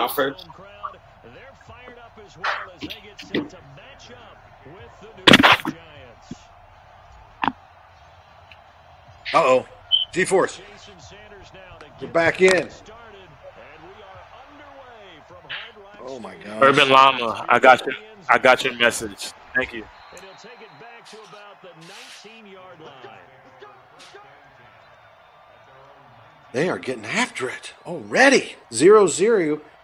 Crawford. Uh-oh. G-Force. We're back in. Oh, my God. Urban Llama, I got your message. Thank you. And he'll take it back to about the 19-yard line. They are getting after it already. 0-0